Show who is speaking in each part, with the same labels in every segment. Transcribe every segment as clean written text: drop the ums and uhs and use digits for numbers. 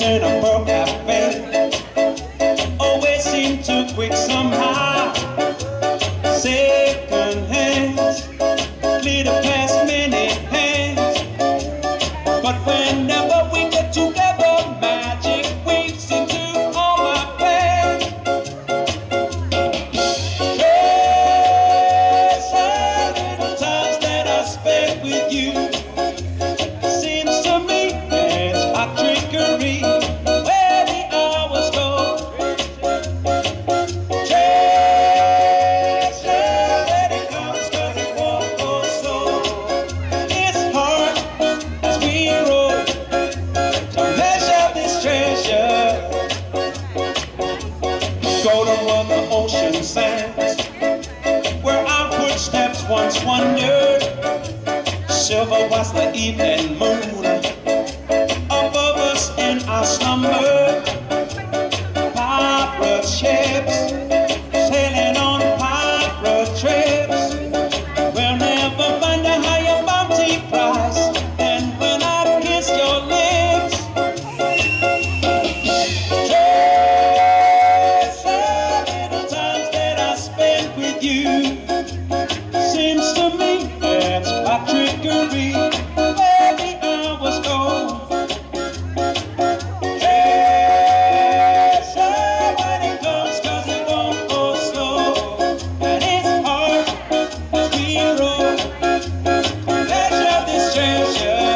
Speaker 1: in a Pearl Cafe. Always seem too quick somehow. Second hands, glitter past many hands. But whenever we get together, magic weaves into all my plans. Crazy little times that I spent with you. Seems to me it's like trickery where the hours go. Treasure when it comes, 'cause it won't go slow. It's hard as we roll to measure this treasure. Golden were the ocean sands where our footsteps once wandered. Silver was the evening moon above us in our slumber. Pirate ships sailing on pirate trips. We'll never find a higher bounty price than when I kiss your lips. Treasure little times that I spent with you. Seems to me it's like trickery where the hours go. Treasure when it comes, 'cause it won't go slow. And it's hard as we roll to measure this treasure.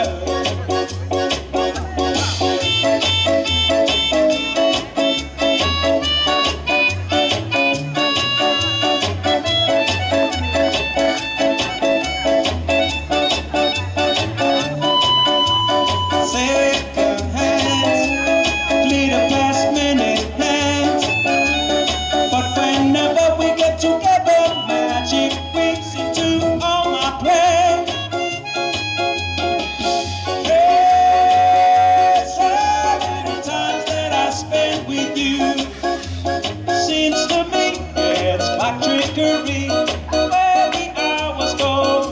Speaker 1: Second hands, glitter past many hands. But whenever we get together, magic weaves into all my plans. Treasure little times that I spent with you. Seems to me it's like trickery where the hours go.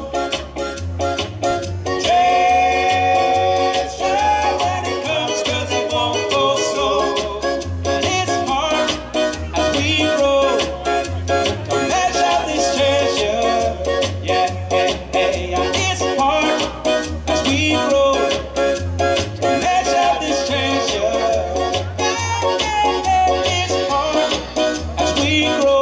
Speaker 1: Treasure when it comes, 'cause it won't go slow. And it's hard as we roll to measure this treasure. Yeah, hey, hey, it's hard as we roll to measure this treasure. Yeah, yeah, yeah, it's hard as we roll.